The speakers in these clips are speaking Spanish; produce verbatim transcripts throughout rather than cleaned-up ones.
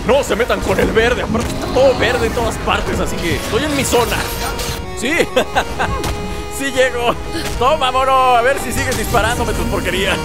No se metan con el verde. Aparte está todo verde en todas partes, así que estoy en mi zona. Sí. Sí llego. Toma, mono. A ver si sigues disparándome tu porquería.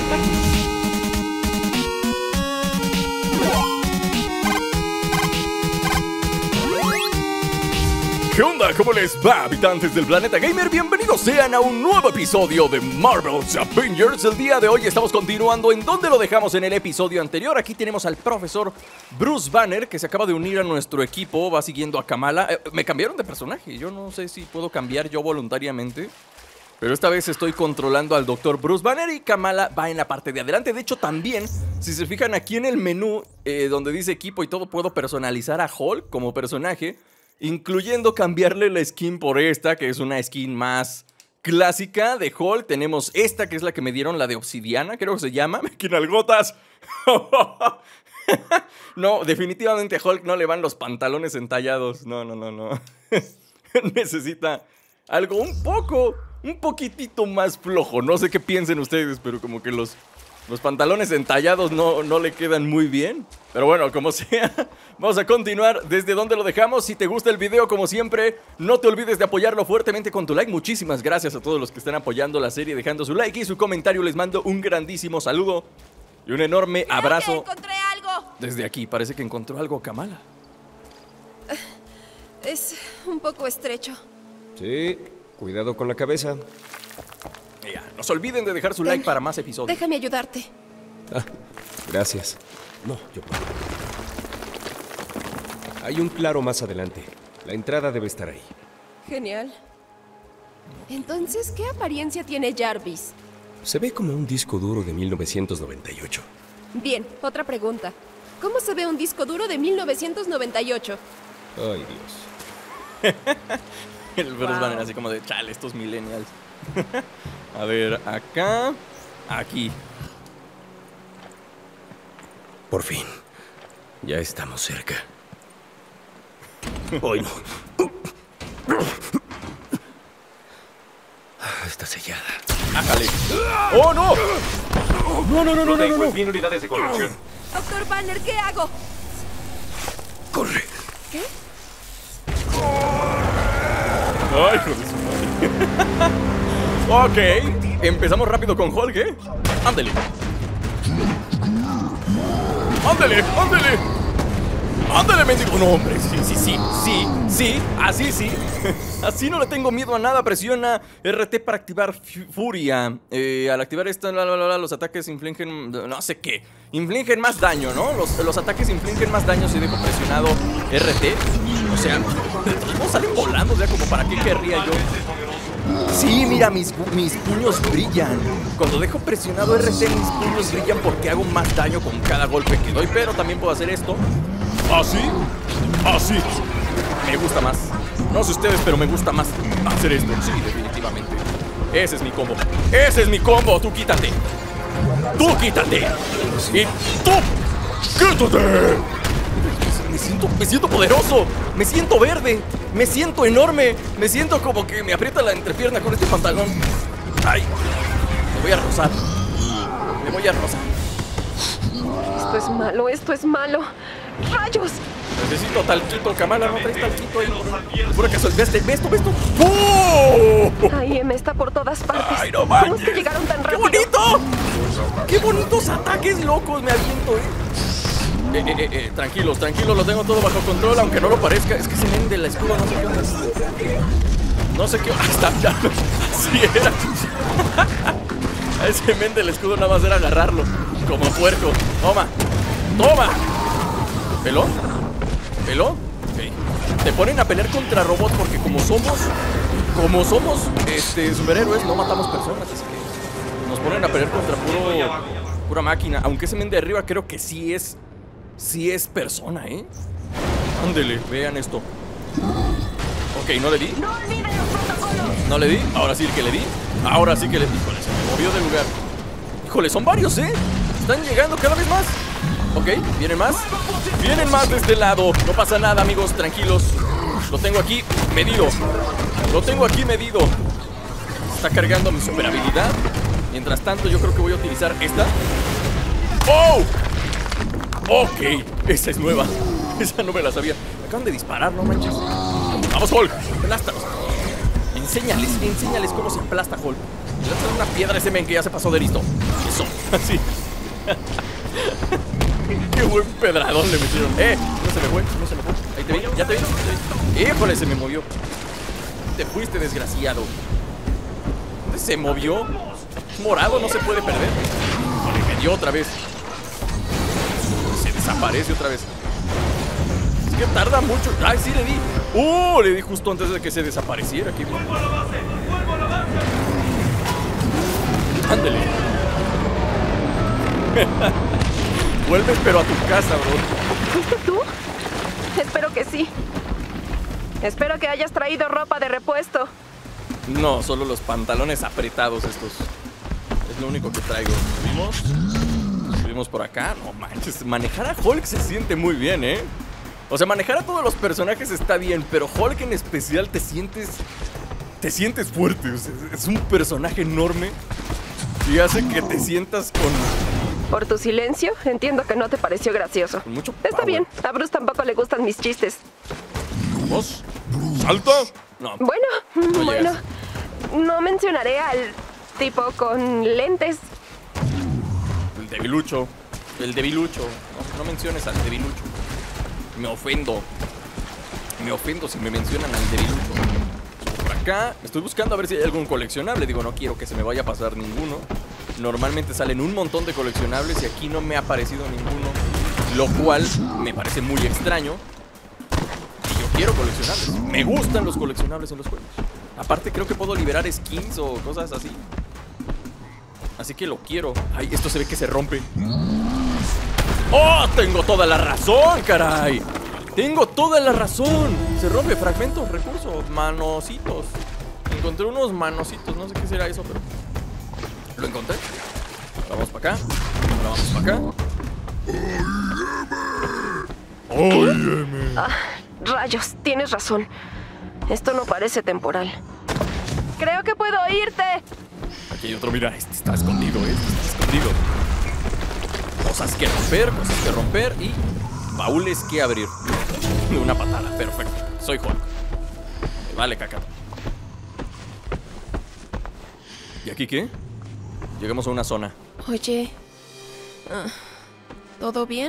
¿Qué onda? ¿Cómo les va, habitantes del planeta gamer? Bienvenidos sean a un nuevo episodio de Marvel's Avengers. El día de hoy estamos continuando en donde lo dejamos en el episodio anterior. Aquí tenemos al profesor Bruce Banner, que se acaba de unir a nuestro equipo. Va siguiendo a Kamala. eh, Me cambiaron de personaje. Yo no sé si puedo cambiar yo voluntariamente, pero esta vez estoy controlando al doctor Bruce Banner y Kamala va en la parte de adelante. De hecho, también, si se fijan aquí en el menú, eh, donde dice equipo y todo, puedo personalizar a Hulk como personaje, incluyendo cambiarle la skin por esta, que es una skin más clásica de Hulk. Tenemos esta, que es la que me dieron, la de obsidiana, creo que se llama. ¡Quinalgotas! No, definitivamente a Hulk no le van los pantalones entallados. No, no, no, no. Necesita algo un poco, un poquitito más flojo. No sé qué piensen ustedes, pero como que los... Los pantalones entallados no, no le quedan muy bien. Pero bueno, como sea, vamos a continuar desde donde lo dejamos. Si te gusta el video, como siempre, no te olvides de apoyarlo fuertemente con tu like. Muchísimas gracias a todos los que están apoyando la serie, dejando su like y su comentario. Les mando un grandísimo saludo y un enorme Creo abrazo. que encontré algo. Desde aquí, parece que encontró algo Kamala. Es un poco estrecho. Sí, cuidado con la cabeza. Ya, no se olviden de dejar su like para más episodios. Déjame ayudarte. Ah, gracias. No, yo puedo. Hay un claro más adelante. La entrada debe estar ahí. Genial. Entonces, ¿qué apariencia tiene Jarvis? Se ve como un disco duro de mil novecientos noventa y ocho. Bien, otra pregunta. ¿Cómo se ve un disco duro de mil novecientos noventa y ocho? Ay, Dios. El Bruce Wow. Banner así como de, chale, estos millennials. A ver, acá, aquí. Por fin. Ya estamos cerca. Hoy no. Está sellada. ¡Ájale! ¡Oh, no! ¡No, no, no, no, no, no! no. Cien unidades de construcción. Doctor Banner, ¿qué hago? ¡Corre! ¿Qué? ¡Ay, hijo de su madre! Ok, empezamos rápido con Hulk, ¿eh? ¡Ándale! ¡Ándale! ¡Ándale! ¡Ándale, mendigo! No, hombre, sí, sí, sí, sí, sí, así sí. Así no le tengo miedo a nada. Presiona R T para activar Furia. Eh, al activar esta, la, la, la, los ataques infligen, no sé qué. Infligen más daño, ¿no? Los, los ataques infligen más daño si dejo presionado R T. O sea, no salen volando, o sea, como para qué querría yo. Sí, mira, mis, mis puños brillan. Cuando dejo presionado R T, mis puños brillan porque hago más daño con cada golpe que doy. Pero también puedo hacer esto. ¿Así? ¿Así? Me gusta más. No sé ustedes, pero me gusta más hacer esto. Sí, definitivamente. Ese es mi combo. Ese es mi combo. Tú quítate. Tú quítate. Y tú quítate. Me siento, me siento poderoso. Me siento verde. Me siento enorme. Me siento como que me aprieta la entrepierna con este pantalón. Ay, me voy a rozar. Me voy a rozar. Esto es malo, esto es malo. ¡Rayos! Necesito talquito, Kamala. No traes talquito ahí. Por acaso, ¿ves, ves esto? ¿Ves esto? ¡Oh! Ay, M está por todas partes. ¡Ay, no ¿Cómo es manches! que llegaron tan ¡Qué rápido? bonito! ¡Qué bonitos ataques locos me aviento, eh! Eh, eh, eh, eh, tranquilos, tranquilos, lo tengo todo bajo control, aunque no lo parezca. Es que se ven del escudo, no sé qué onda. No sé qué... Ah, está, ya. Así era. A ese men del escudo nada más era agarrarlo. Como puerco. Toma. Toma. ¿Peló? ¿Peló? Ok. Te ponen a pelear contra robots porque como somos... Como somos este, superhéroes, no matamos personas. Así que nos ponen a pelear contra puro... Pura máquina. Aunque ese men de arriba creo que sí es... Sí es persona, ¿eh? Ándele, vean esto. Ok, ¿no le di? ¡No olviden los protocolos! ¿No le di? Ahora sí que le di. Ahora sí que le di. Híjole, se me movió de lugar. Híjole, son varios, ¿eh? Están llegando cada vez más. Ok, ¿vienen más? Vienen más de este lado. No pasa nada, amigos, tranquilos. Lo tengo aquí medido. Lo tengo aquí medido. Está cargando mi super habilidad. Mientras tanto, yo creo que voy a utilizar esta. ¡Oh! Ok, esa es nueva. Esa no me la sabía. Me acaban de disparar, no manches. Vamos, Hulk, aplástalos. Enséñales, enséñales cómo se aplasta Hulk. Le lanzan una piedra a ese men que ya se pasó de listo. Eso, así. Qué buen pedradón le metieron. Eh, no se me fue, no se me fue. Ahí te vi, ya te vi, te vi. Híjole, se me movió. Te fuiste, desgraciado. ¿Dónde se movió? Morado no se puede perder. Vale, me dio otra vez. Se desaparece otra vez. Es que tarda mucho. Ay, sí le di. Uh, le di justo antes de que se desapareciera. Qué bien. Ándale. Vuelves pero a tu casa, bro. ¿Fuiste tú? Espero que sí. Espero que hayas traído ropa de repuesto. No, solo los pantalones apretados estos. Es lo único que traigo. ¿Subimos? ¿Subimos por acá? No manches, manejar a Hulk se siente muy bien, ¿eh? O sea, manejar a todos los personajes está bien, pero Hulk en especial te sientes... Te sientes fuerte. O sea, es un personaje enorme y hace que te sientas con... Por tu silencio, entiendo que no te pareció gracioso. Con mucho Está power. bien, a Bruce tampoco le gustan mis chistes. ¿Vamos? ¿Salta? No. Bueno, No bueno, llegas. no mencionaré al tipo con lentes. El debilucho. El debilucho. No, no menciones al debilucho. Me ofendo. Me ofendo si me mencionan al debilucho. Por acá estoy buscando a ver si hay algún coleccionable. Digo, no quiero que se me vaya a pasar ninguno. Normalmente salen un montón de coleccionables y aquí no me ha aparecido ninguno, lo cual me parece muy extraño. Y yo quiero coleccionables. Me gustan los coleccionables en los juegos. Aparte creo que puedo liberar skins o cosas así. Así que lo quiero. Ay, esto se ve que se rompe. ¡Oh! Tengo toda la razón, caray. Tengo toda la razón. Se rompe, fragmentos, recursos, manositos. Encontré unos manositos, no sé qué será eso, pero... Lo encontré. Vamos para acá. Ahora vamos para acá. Óyeme. Ah, rayos, tienes razón. Esto no parece temporal. Creo que puedo oírte. Aquí hay otro, mira, este está escondido, ¿eh? Este está escondido. Cosas que romper, cosas que romper y baúles que abrir. De una patada, perfecto. Soy Hulk. Vale, caca. ¿Y aquí qué? Llegamos a una zona. Oye, uh, ¿todo bien?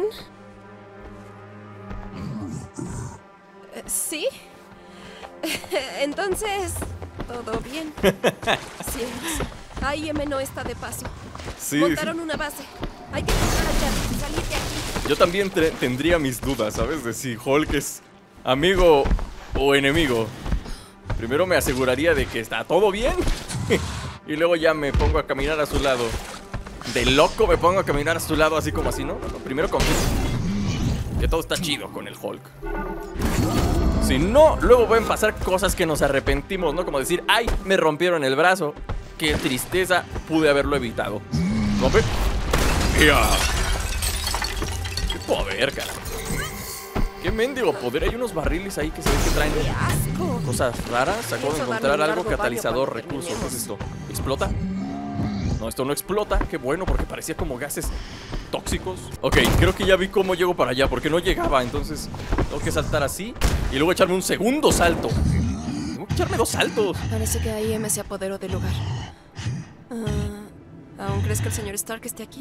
Eh, ¿Sí? Entonces, ¿todo bien? Cielos. A I M no está de paso. Sí, Montaron sí. una base. Hay que encontrar a Jack y salir de aquí. Yo también tre- tendría mis dudas, ¿sabes? De si Hulk es amigo o enemigo. Primero me aseguraría de que está todo bien. Y luego ya me pongo a caminar a su lado. De loco me pongo a caminar a su lado así como así, ¿no? Bueno, primero confío que todo está chido con el Hulk. Si no, luego pueden pasar cosas que nos arrepentimos, ¿no? Como decir, ay, me rompieron el brazo. Qué tristeza, pude haberlo evitado. ¿Rompe? ¡Mira! ¡Qué poder, cara! ¡Qué mendigo poder! Hay unos barriles ahí que se ve que traen ¡Asco! cosas raras. Acabo de Pienso encontrar darle un algo largo catalizador, baño cuando recurso. ¿Qué es terminemos. esto? ¿Explota? No, esto no explota. Qué bueno, porque parecía como gases tóxicos. Ok, creo que ya vi cómo llego para allá, porque no llegaba. Entonces tengo que saltar así y luego echarme un segundo salto. Tengo que echarme dos saltos. Parece que I M se apoderó del lugar. Ah, ¿aún crees que el señor Stark esté aquí?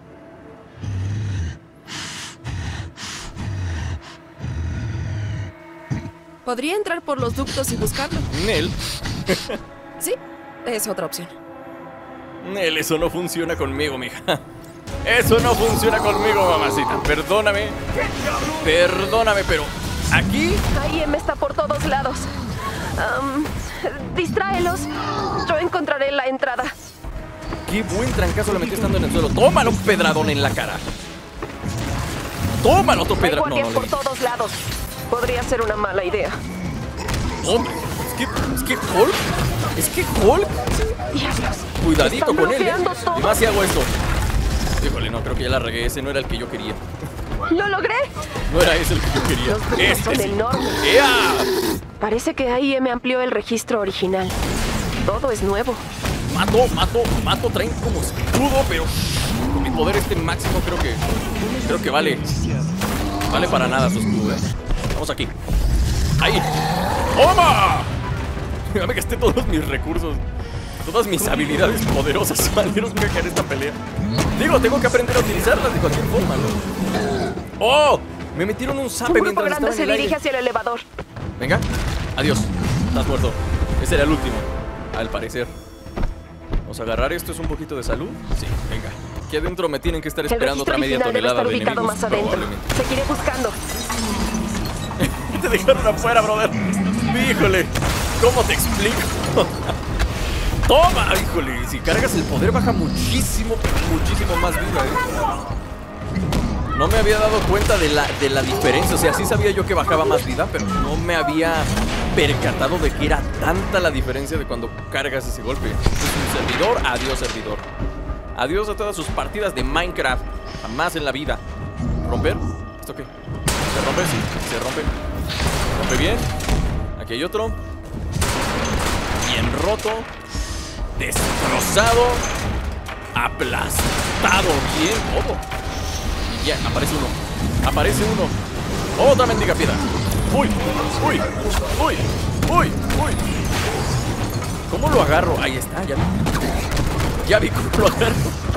Podría entrar por los ductos y buscarlo. Nel, Sí, es otra opción. Nel, eso no funciona conmigo, mija. Eso no funciona conmigo, mamacita. Perdóname. Perdóname, pero aquí... I M está por todos lados. Am, distráelos. Yo encontraré la entrada. Qué buen trancazo le metí estando en el suelo. Tómalo, un pedradón en la cara. Tómalo, otro Hay pedradón. No, guardias no, por le- todos lados. Podría ser una mala idea. Hombre, es que, es que Hulk, es que Hulk. Diablos. Cuidadito Están con él, ¿eh? bloqueando todo. Y más si hago esto. Híjole, no, creo que ya la regué. Ese no era el que yo quería. ¡Lo logré! No era ese el que yo quería. Los ductos Este son sí. enormes. ¡Ea! Parece que I M amplió el registro original. Todo es nuevo. Mato, mato, mato. Traen como escudo, pero con mi poder este máximo creo que creo que vale vale para nada su escudo, ¿eh? Vamos aquí. Ahí. ¡Toma! Ya me gasté todos mis recursos. Todas mis habilidades poderosas valieron caca en esta pelea. Digo, tengo que aprender a utilizarlas de cualquier forma, ¿no? ¡Oh! Me metieron un zape Un grupo mientras grande estaba se en el dirige aire. hacia el elevador. Venga. Adiós. Estás muerto. Ese era el último, al parecer. Vamos a agarrar esto. ¿Es un poquito de salud? Sí, venga. Aquí adentro me tienen que estar El esperando registro otra media original debe tonelada estar de ubicado enemigos. más adentro. Probablemente. Seguiré buscando. Te dejaron afuera, brother. Híjole, ¿cómo te explico? Toma, híjole. Si cargas el poder baja muchísimo, muchísimo más vida, ¿eh? No me había dado cuenta de la, de la diferencia. O sea, sí sabía yo que bajaba más vida, pero no me había percatado de que era tanta la diferencia de cuando cargas ese golpe. Es un servidor, adiós servidor. Adiós a todas sus partidas de Minecraft. Jamás en la vida. ¿Romper? ¿Esto qué? ¿Se rompe? Sí, se rompe. Rompe bien. Aquí hay otro. Bien roto. Destrozado. Aplastado. Bien todo. Y ya, aparece uno. Aparece uno. Otra mendiga piedra. Uy, uy, uy, uy, uy. ¿Cómo lo agarro? Ahí está, ya vi. Ya vi cómo lo agarro.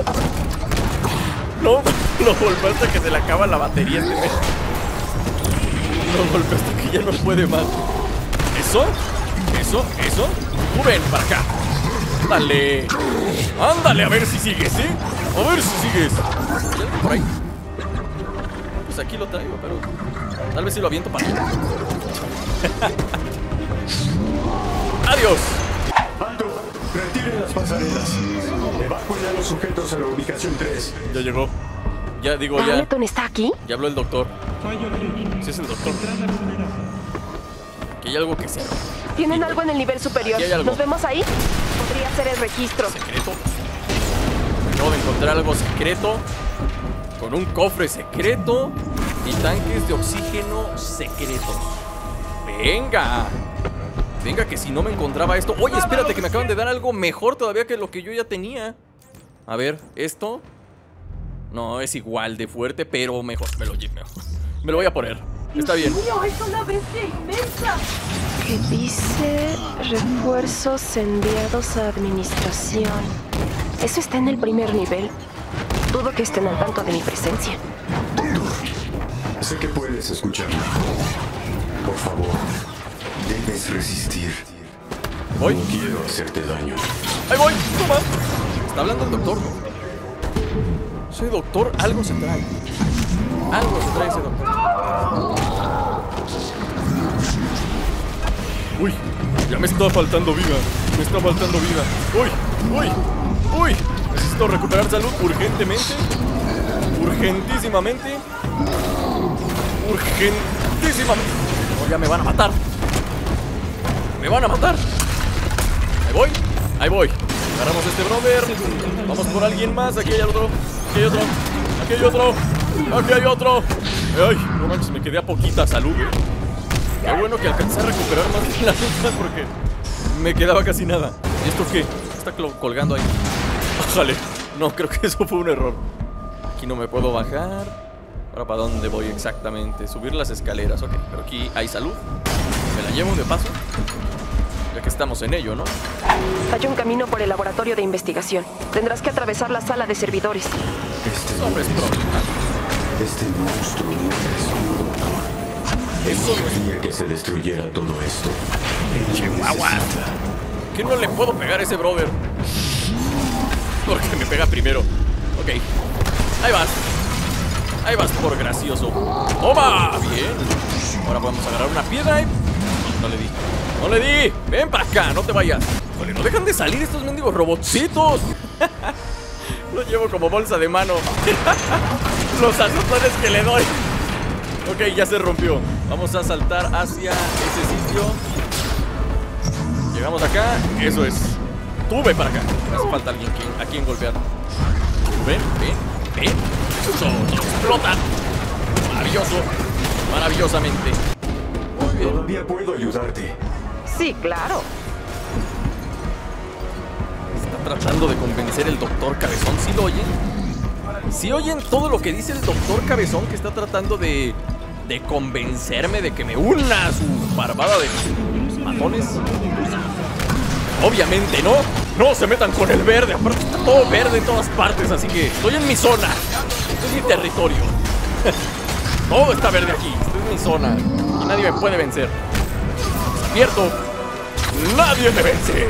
No, lo golpeé hasta que se le acaba la batería este mes. Lo golpeé hasta que ya no puede más. Eso, eso, eso. Ven para acá. Ándale. Ándale, a ver si sigues, ¿sí? A ver si sigues. ¿Hay algo por ahí? Pues aquí lo traigo, pero tal vez si lo aviento para allá. Adiós. ¡Alto! ¡Retiren las pasarelas! Evacuen a los sujetos a la ubicación tres. Ya llegó. Ya digo, ya. ¿Hamilton está aquí? Ya habló el doctor. Sí, es el doctor. Aquí hay algo que se Tienen algo en el nivel superior. Aquí hay algo. ¿Nos vemos ahí? Podría ser el registro. secreto. Acabo de encontrar algo secreto. Con un cofre secreto. Y tanques de oxígeno secretos. Venga. Venga, que si no me encontraba esto. Oye, espérate, que me acaban de dar algo mejor todavía que lo que yo ya tenía. A ver, esto. No, es igual de fuerte, pero mejor. Me lo, mejor. Me lo voy a poner. Está bien. ¡Es una bestia inmensa! Que dice refuerzos enviados a administración. Eso está en el primer nivel. Dudo que estén al tanto de mi presencia. Sé que puedes escucharme. Por favor, debes resistir. Voy. No quiero hacerte daño. Ahí voy. Toma. Está hablando el doctor, ¿no? Ese doctor algo se trae. Algo se trae ese doctor. Uy, ya me está faltando vida. Me está faltando vida. Uy, uy, uy. Necesito recuperar salud urgentemente. Urgentísimamente. Urgentísimamente. No, ya me van a matar. Me van a matar. Ahí voy. Ahí voy. Agarramos a este brother. Vamos por alguien más. Aquí hay otro. Aquí hay otro. Aquí hay otro. Aquí hay otro. Ay, no manches, me quedé a poquita salud. Qué bueno que alcancé a recuperar más de la vida porque me quedaba casi nada. ¿Y esto qué? Está colgando ahí. Bájale. No, creo que eso fue un error. Aquí no me puedo bajar. Ahora, ¿para dónde voy exactamente? Subir las escaleras, ok. Pero aquí hay salud. Me la llevo de paso. Ya que estamos en ello, ¿no? Hay un camino por el laboratorio de investigación. Tendrás que atravesar la sala de servidores. Este No, hombre, es problema. Este monstruo no es un doctor. Eso no es... Quería que se destruyera todo esto. Chihuahua. ¿Qué no le puedo pegar a ese brother? Porque me pega primero. Ok. Ahí vas. Ahí vas por gracioso. ¡Toma! Bien. Ahora podemos agarrar una piedra y... No le di. ¡No le di! ¡Ven para acá! ¡No te vayas! Joder, no dejan de salir estos mendigos robotcitos. Los llevo como bolsa de mano. Los azotones que le doy. Ok, ya se rompió. Vamos a saltar hacia ese sitio. Llegamos acá. Eso es. Tú ven para acá. Me hace falta alguien quien, a quien golpear. Ven, ven, ven. Todo, todo explota. Maravilloso. Maravillosamente. Muy bien. Todavía puedo ayudarte. Sí, claro. Está tratando de convencer el doctor Cabezón. ¿Sí lo oyen? Si oyen todo lo que dice el doctor Cabezón, que está tratando de, de convencerme de que me una a su barbada de matones. Obviamente no, no se metan con el verde. Aparte está todo verde en todas partes, así que estoy en mi zona. Este es mi territorio. Todo está verde aquí, esta es mi zona y nadie me puede vencer. Despierto, nadie me vence.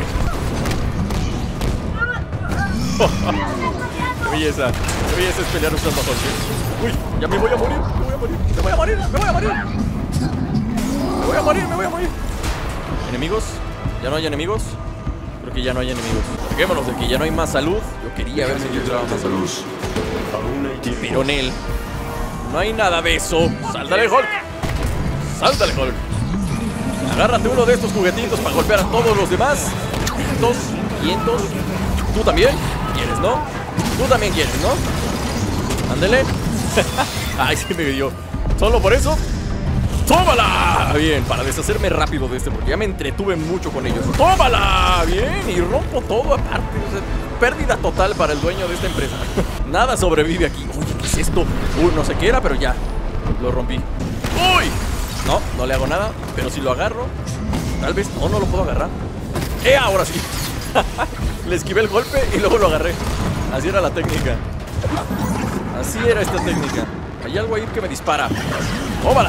Qué belleza, qué belleza es pelear usando Hulk. Uy, ya me voy a morir, me voy a morir, me voy a morir, me voy a morir. Me voy a morir, me voy a morir. ¿Enemigos? ¿Ya no hay enemigos? Creo que ya no hay enemigos. Larguémonos de aquí, ya no hay más salud. Yo quería ver si encontraba más salud. Pero en él no hay nada de eso. ¡Sáltale, Hulk! ¡Sáltale, Hulk! Agárrate uno de estos juguetitos para golpear a todos los demás. Vientos, vientos. ¿Tú también? ¿Quieres, no? Tú también quieres, ¿no? Ándele. Ay, sí me dio. ¿Solo por eso? ¡Tómala! Bien, para deshacerme rápido de este, porque ya me entretuve mucho con ellos. ¡Tómala! Bien, y rompo todo aparte. O sea, pérdida total para el dueño de esta empresa. Nada sobrevive aquí. Oye, ¿qué es esto? Uy, no sé qué era, pero ya lo rompí. ¡Uy! No, no le hago nada, pero si lo agarro, tal vez... No, no lo puedo agarrar. ¡Eh! Ahora sí. Le esquivé el golpe y luego lo agarré. Así era la técnica. Así era esta técnica. Hay algo ahí que me dispara. ¡Tómala!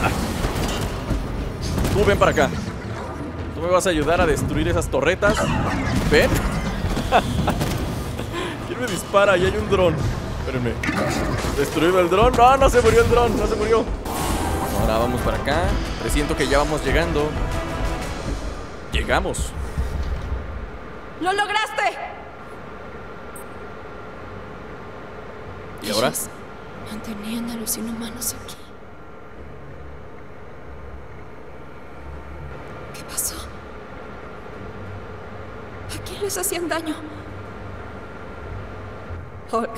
Tú ven para acá. Tú me vas a ayudar a destruir esas torretas. ¿Ven? ¿Quién me dispara? Y hay un dron. Espérenme. ¿Destruido el dron? No, no se murió el dron. No se murió. Ahora vamos para acá. Presiento que ya vamos llegando. Llegamos. ¡Lo lograste! ¿Y ahora? Ellos mantenían a los inhumanos aquí. ¿Qué pasó? ¿A quién les hacían daño? Hulk.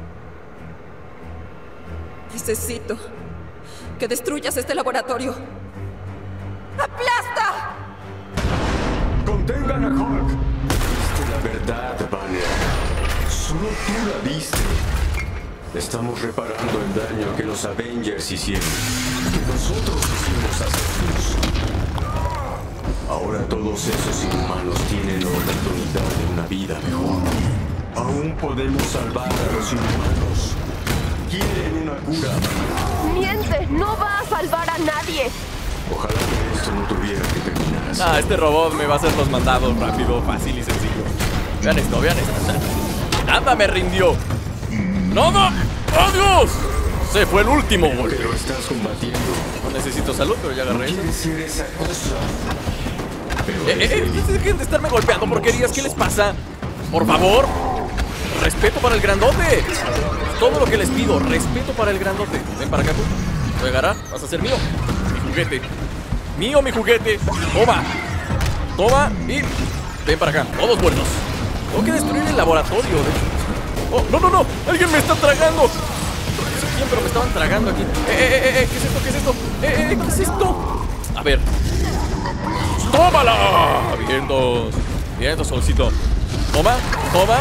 Necesito que destruyas este laboratorio. ¡Aplasta! ¡Contengan a Hulk! Viste la verdad, Banner. Solo tú la viste. Estamos reparando el daño que los Avengers hicieron, que nosotros hicimos hacernos. Ahora todos esos inhumanos tienen la oportunidad de una vida mejor. Aún podemos salvar a los inhumanos. Quieren una cura. ¡Miente! ¡No va a salvar a nadie! Ojalá que esto no tuviera que terminar así. Ah, este robot me va a hacer los mandados rápido, fácil y sencillo. Vean esto, vean esto. Nada me rindió. ¡Nada! ¡Oh, Dios! Se fue el último golpe. Pero estás combatiendo. No necesito salud, pero ya agarré No eso. quieres ser esa cosa. Pero Eh, eh, eh, dejen de estarme golpeando porquerías. ¿Qué les pasa? Por favor. Respeto para el grandote. Todo lo que les pido, respeto para el grandote. Ven para acá tú. Voy a agarrar, vas a ser mío. Mi juguete. Mío, mi juguete. Toma. Toma y... Ven para acá, todos buenos. Tengo que destruir el laboratorio, de hecho. Oh, no, no, no. Alguien me está tragando. No sé quién, pero me estaban tragando aquí. Eh, eh, eh, eh, ¿qué es esto? ¿Qué es esto? Eh, eh, ¿qué es esto? A ver. ¡Tómala! Vientos. Vientos, solcito. Toma, toma.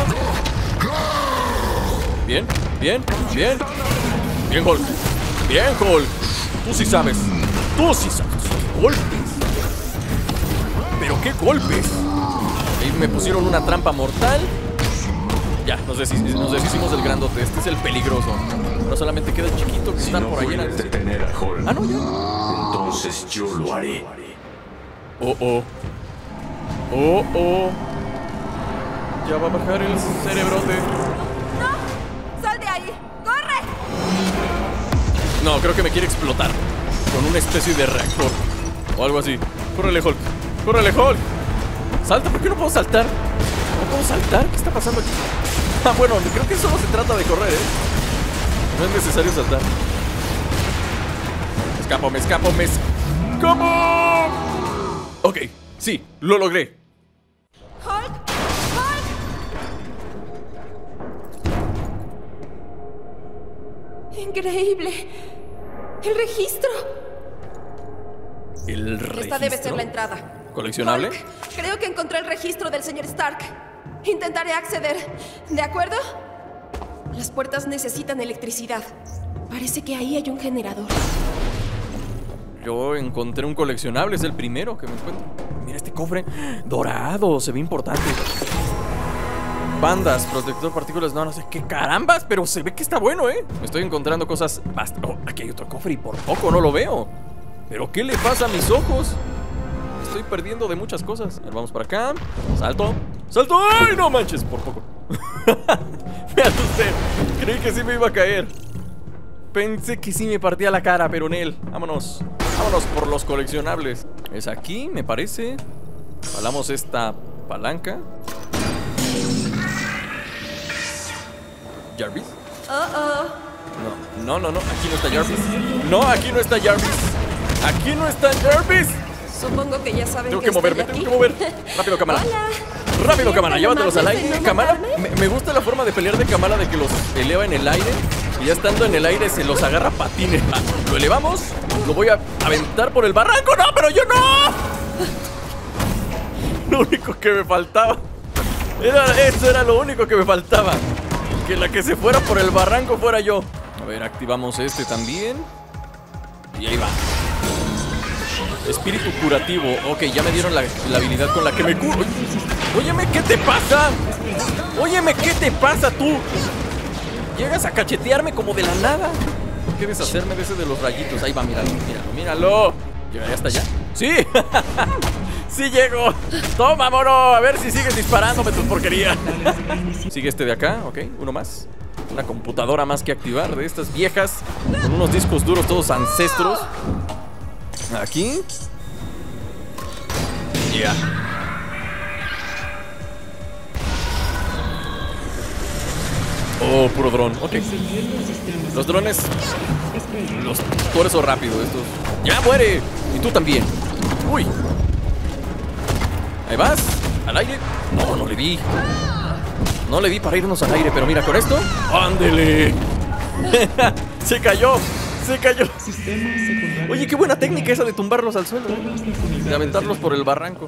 Bien, bien, bien. Bien, Hulk. Bien, Hulk. Tú sí sabes. Tú sí sabes. Golpes. Pero qué golpes. Ahí me pusieron una trampa mortal. Ya, nos, deshic nos deshicimos del grandote. Este es el peligroso. Ahora solamente queda el chiquito que si está no por ahí en el... detener a Hulk, Ah, no, ya. entonces yo lo haré. Oh, oh. Oh, oh. Ya va a bajar el cerebrote. ¡No! ¡Sal de ahí! ¡Corre! No, creo que me quiere explotar con una especie de reactor o algo así. Córrele, Hulk. Córrele, Hulk. Salta, ¿por qué no puedo saltar? ¿No puedo saltar? ¿Qué está pasando aquí? Ah, bueno, creo que solo se trata de correr, ¿eh? No es necesario saltar. Me escapo, me escapo, me escapo. Ok, sí, lo logré. ¡Hulk! ¡Hulk! ¡Increíble! ¡El registro! El registro. Esta debe ser la entrada. ¿Coleccionable? Hulk, creo que encontré el registro del señor Stark. Intentaré acceder. ¿De acuerdo? Las puertas necesitan electricidad. Parece que ahí hay un generador. Yo encontré un coleccionable, es el primero que me encuentro. Mira este cofre dorado, se ve importante. Bandas, protector, partículas, no, no sé qué carambas, pero se ve que está bueno, ¿eh? Me estoy encontrando cosas bastante... Oh, aquí hay otro cofre y por poco no lo veo. ¿Pero qué le pasa a mis ojos? Me estoy perdiendo de muchas cosas. A ver, vamos para acá. Salto. ¡Salto! ¡Ay, no manches! Por poco. Me asusté. Creí que sí me iba a caer. Pensé que sí me partía la cara, pero en él. Vámonos. Vámonos por los coleccionables. Es aquí, me parece. Jalamos esta palanca. ¿Jarvis? Uh-oh. No, no, no, no. Aquí no está Jarvis. No, aquí no está Jarvis. Aquí no está Jarvis. Supongo que ya saben Tengo que, que moverme, estoy tengo aquí. que mover. Rápido, Kamala. Hola. Rápido, Kamala, ¿Serían tan llévatelos al amables de aire. no Kamala, matarme? me, me gusta la forma de pelear de Kamala, de que los eleva en el aire. Y ya estando en el aire se los agarra a patines. Ah, lo elevamos, lo voy a aventar por el barranco. ¡No, pero yo no! Lo único que me faltaba era, eso era lo único que me faltaba. Que la que se fuera por el barranco fuera yo. A ver, activamos este también. Y ahí va. Espíritu curativo. Ok, ya me dieron la, la habilidad con la que me curo. Óyeme, ¿qué te pasa? Óyeme, ¿qué te pasa tú? Llegas a cachetearme como de la nada. ¿Qué deshacerme de ese de los rayitos? Ahí va, míralo, míralo, míralo. ¿Llegaré hasta allá? ¡Sí! ¡Sí llego! ¡Toma, mono! A ver si sigues disparándome tus porquerías. Sigue este de acá, ok, uno más. Una computadora más que activar de estas viejas. Con unos discos duros todos ancestros. Aquí. Ya. Yeah. Oh, puro dron. Ok. Los drones. Los por eso rápido estos. ¡Ya muere! Y tú también. Uy. Ahí vas. Al aire. No, no le di. No le di para irnos al aire, pero mira, con esto. ¡Ándele! Se cayó. Se cayó. Oye, qué buena técnica esa de tumbarlos al suelo. De aventarlos por el barranco.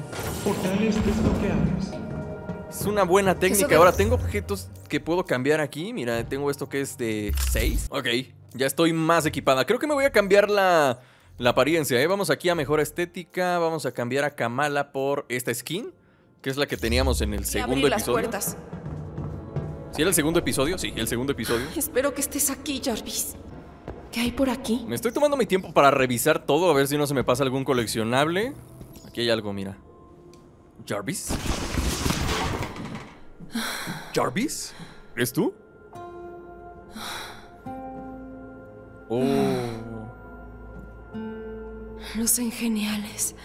Es una buena técnica. Ahora tengo objetos que puedo cambiar aquí. Mira, tengo esto que es de seis. Ok, ya estoy más equipada. Creo que me voy a cambiar la, la apariencia, ¿eh? Vamos aquí a mejor estética. Vamos a cambiar a Kamala por esta skin, que es la que teníamos en el segundo episodio. Las puertas. ¿Sí era el segundo episodio? Sí, el segundo episodio. Espero que estés aquí, Jarvis. ¿Qué hay por aquí? Me estoy tomando mi tiempo para revisar todo, a ver si no se me pasa algún coleccionable. Aquí hay algo, mira. ¿Jarvis? ¿Jarvis? ¿Eres tú? Oh. Lucen geniales.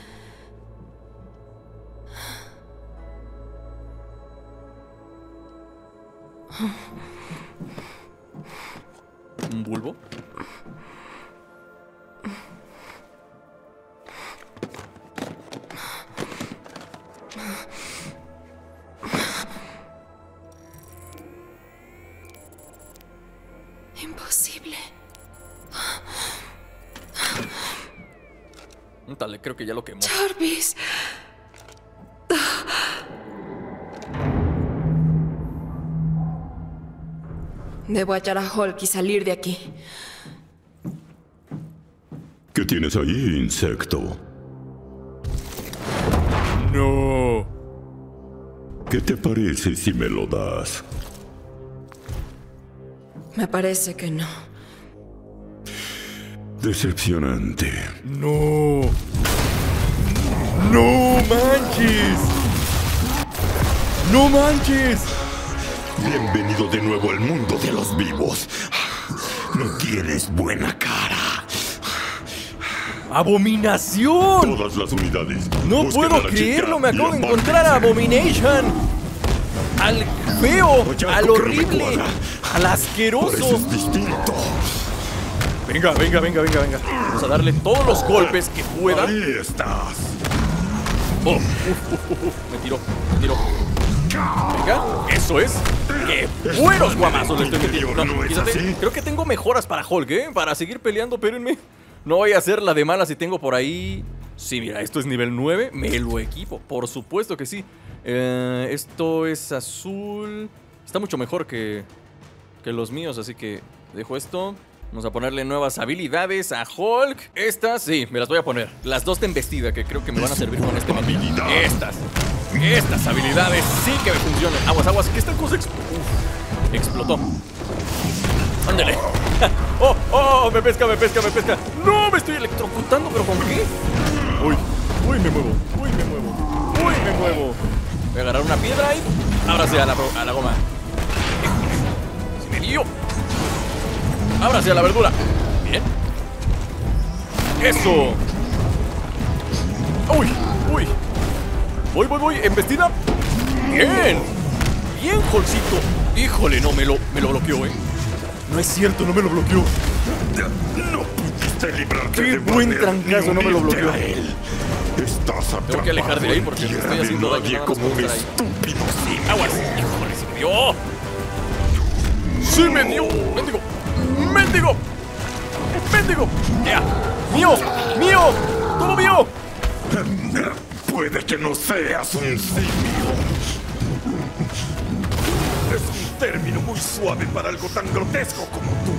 ¿Un bulbo? Imposible. Dale, creo que ya lo quemó. Jarvis. Debo hallar a Hulk y salir de aquí. ¿Qué tienes ahí, insecto? No. ¿Qué te parece si me lo das? Me parece que no. Decepcionante. No. No manches. No manches. Bienvenido de nuevo al mundo de los vivos. No tienes buena cara. ¡Abominación! Todas las unidades. No busquen puedo a la creerlo, chica me y acabo de apártense. encontrar a Abomination. Al feo, Hay algo al que no me horrible, cuadra. al asqueroso. Pareces distinto. Venga, venga, venga, venga, venga. Vamos a darle todos los golpes que pueda. Ahí estás. Oh, uf, uf, uf, uf. Me tiró, me tiró. Venga, eso es. ¡Qué buenos guamazos le estoy metiendo! No, ¿No es quítate. así? Creo que tengo mejoras para Hulk, ¿eh? Para seguir peleando, espérenme. No voy a hacer la de mala si tengo por ahí. Sí, mira, esto es nivel nueve. Me lo equipo, por supuesto que sí. eh, Esto es azul. Está mucho mejor que que los míos, así que dejo esto. Vamos a ponerle nuevas habilidades a Hulk. Estas, sí, me las voy a poner. Las dos de embestida, que creo que me van a servir con este menú. Estas, estas habilidades sí que me funcionan. Aguas, aguas, que esta cosa ex Uf, explotó. Ándale. Oh, oh, me pesca, me pesca, me pesca. No, me estoy electrocutando, pero ¿con qué? Uy, uy, me muevo, uy, me muevo, uy, me muevo. Voy a agarrar una piedra y ábrase a la, a la goma. Se me dio. Ábrase a la verdura. Bien. Eso. Uy, uy. Voy, voy, voy. Embestida. Bien. Bien, Holcito. Híjole, no, me lo, me lo bloqueó, eh. No es cierto, no me lo bloqueó. No pudiste librarte Qué de buen Banner trancazo, no me lo bloqueó. Estás atrapado. Tengo que alejar de ahí porque me estoy haciendo daño nada más como por un estar ahí. estúpido simio. Aguas. Híjole, se me dio. ¡Sí me dio! ¡Mendigo! ¡Mendigo! ¡Mendigo! ¡Ya! ¡Mío! ¡Mío! ¡Todo mío! Puede que no seas un simio. Es un término muy suave para algo tan grotesco como tú.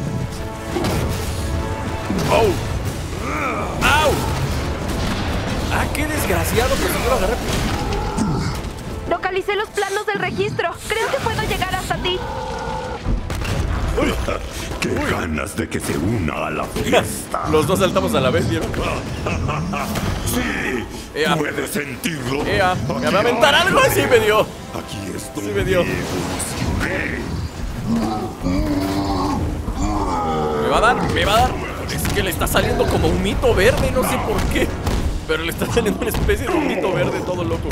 ¡Oh! ¡Au! ¡Ah, qué desgraciado! Pero no lo agarré. Localicé los planos del registro. Creo que puedo llegar hasta ti. ¡Uy! ¡Qué Uy. ganas de que se una a la fiesta! Los dos saltamos a la vez, ¿vieron? ¡Sí! Ea. ¿Puedes sentirlo? ¡Ea! ¿Me Aquí va a aventar hay- algo? ¡Sí me dio! Aquí estoy. Sí me dio. ¿Me va a dar? ¿Me va a dar? Es que le está saliendo como un mito verde, no sé por qué. Pero le está saliendo una especie de un mito verde todo loco.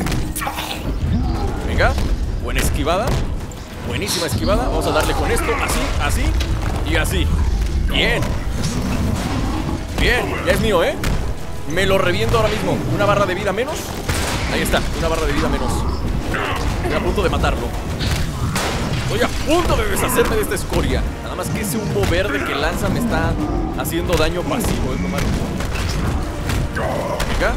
Venga, buena esquivada. Buenísima esquivada. Vamos a darle con esto, así, así y así. Bien. Bien, ya es mío, ¿eh? Me lo reviento ahora mismo. Una barra de vida menos. Ahí está, una barra de vida menos. Estoy a punto de matarlo. Estoy a punto de deshacerme de esta escoria. Nada más que ese humo verde que lanza me está haciendo daño pasivo, es lo malo. Venga.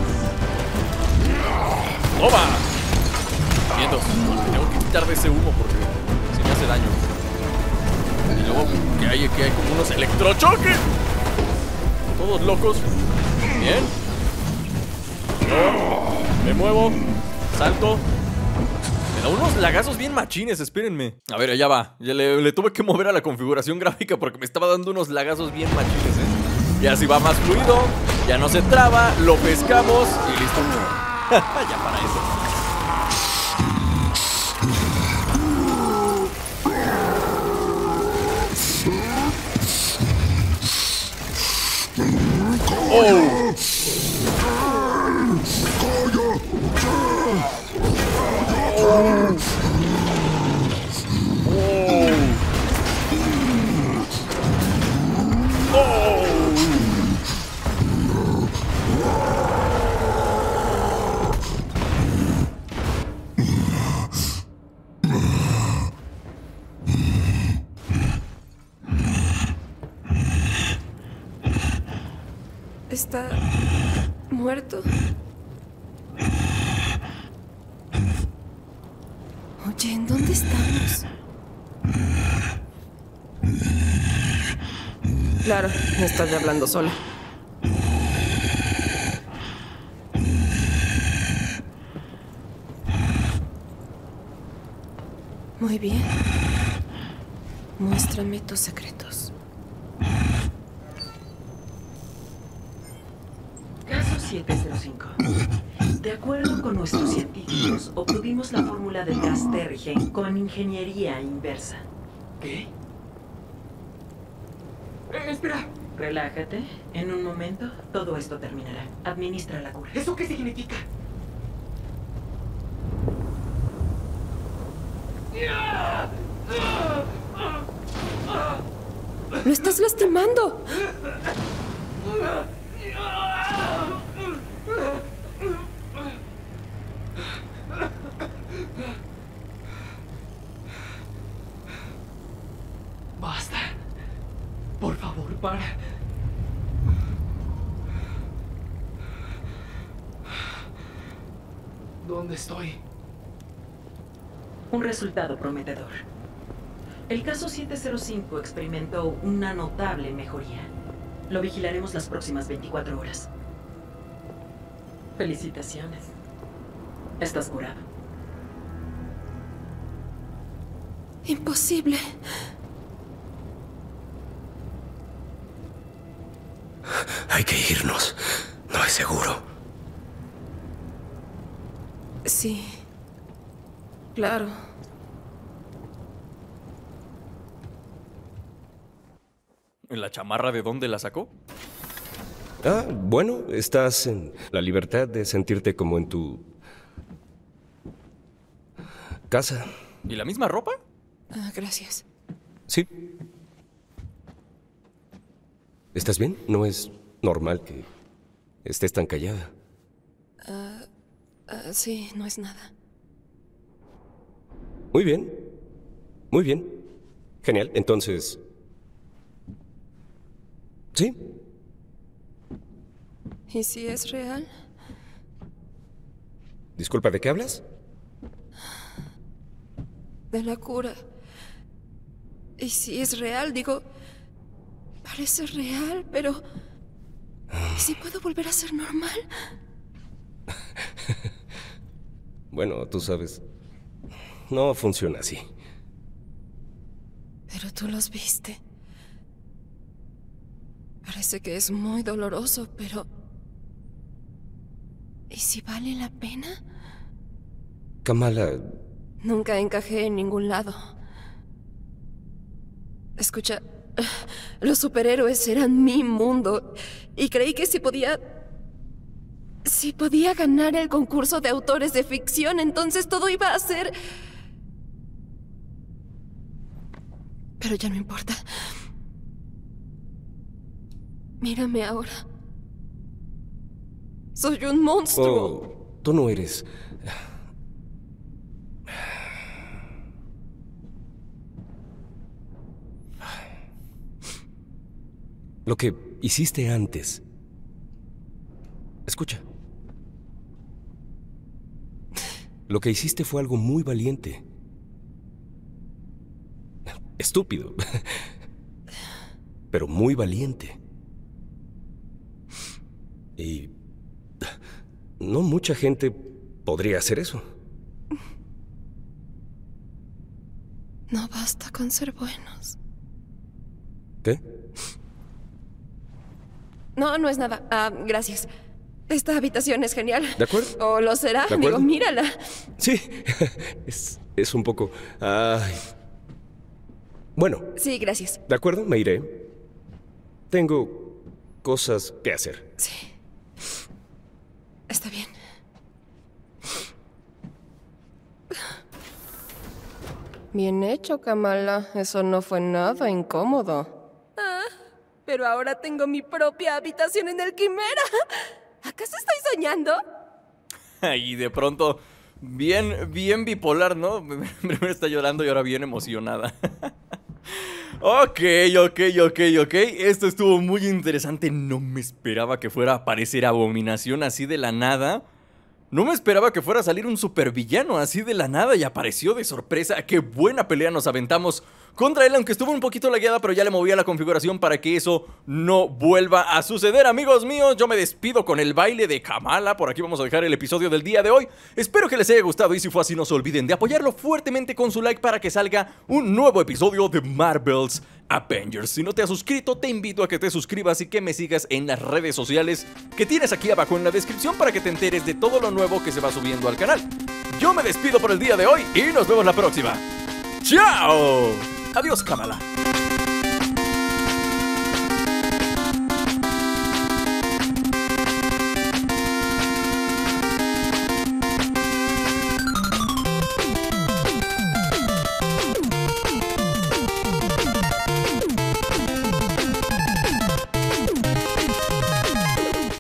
¡Toma! Vientos. Me tengo que quitar de ese humo porque se me hace daño. Y luego que hay, que hay como unos electrochoques. Todos locos. Bien. Yo me muevo. Salto. Me da unos lagazos bien machines, espérenme. A ver, allá va. Ya le, le tuve que mover a la configuración gráfica porque me estaba dando unos lagazos bien machines, ¿eh? Y así va más fluido. Ya no se traba. Lo pescamos y listo. Ya para eso. ¡Oh! ¿Está muerto? Oye, ¿en dónde estamos? Claro, me estoy hablando sola. Muy bien. Muéstrame tus secretos. Caso siete cero cinco. De acuerdo con nuestros científicos, obtuvimos la fórmula del gas Terrigen con ingeniería inversa. ¿Qué? Eh, espera. Relájate. En un momento, todo esto terminará. Administra la cura. ¿Eso qué significa? ¡Lo estás lastimando! Basta. Por favor, para. ¿Dónde estoy? Un resultado prometedor. El caso siete cero cinco experimentó una notable mejoría. Lo vigilaremos las próximas veinticuatro horas. Felicitaciones. Estás curado. Imposible. Hay que irnos. No es seguro. Sí. Claro. ¿La chamarra de dónde la sacó? Ah, bueno, estás en la libertad de sentirte como en tu casa. ¿Y la misma ropa? Ah, gracias. Sí. ¿Estás bien? No es normal que estés tan callada. Ah, ah, sí, no es nada. Muy bien. Muy bien. Genial. Entonces... ¿sí? ¿Y si es real? Disculpa, ¿de qué hablas? De la cura. ¿Y si es real? Digo, parece real, pero... ¿y si puedo volver a ser normal? Bueno, tú sabes, no funciona así. Pero tú los viste. Parece que es muy doloroso, pero... ¿y si vale la pena? Kamala... Nunca encajé en ningún lado. Escucha, los superhéroes eran mi mundo y creí que si podía... si podía ganar el concurso de autores de ficción, entonces todo iba a ser... pero ya no importa. Mírame ahora. Soy un monstruo. Oh, tú no eres... Lo que hiciste antes. Escucha. Lo que hiciste fue algo muy valiente. Estúpido. Pero muy valiente. Y... no mucha gente podría hacer eso. No basta con ser buenos. ¿Qué? No, no es nada. Ah, gracias. Esta habitación es genial. ¿De acuerdo? ¿O lo será? ¿De acuerdo? Digo, mírala. Sí, es, es un poco... Ay. Bueno. Sí, gracias. ¿De acuerdo? Me iré. Tengo cosas que hacer. Sí. Está bien. Bien hecho, Kamala. Eso no fue nada incómodo. Ah, pero ahora tengo mi propia habitación en el Quimera. ¿Acaso estoy soñando? Y de pronto, bien, bien bipolar, ¿no? Primero está llorando y ahora bien emocionada. Ok, ok, ok, ok. Esto estuvo muy interesante. No me esperaba que fuera a aparecer Abominación así de la nada. No me esperaba que fuera a salir un supervillano así de la nada y apareció de sorpresa. Qué buena pelea nos aventamos contra él, aunque estuvo un poquito lagueada, pero ya le moví a la configuración para que eso no vuelva a suceder. Amigos míos, yo me despido con el baile de Kamala. Por aquí vamos a dejar el episodio del día de hoy. Espero que les haya gustado y si fue así no se olviden de apoyarlo fuertemente con su like para que salga un nuevo episodio de Marvel's Avengers. Si no te has suscrito, te invito a que te suscribas y que me sigas en las redes sociales que tienes aquí abajo en la descripción para que te enteres de todo lo nuevo que se va subiendo al canal. Yo me despido por el día de hoy y nos vemos la próxima. ¡Chao! Adiós, Kamala.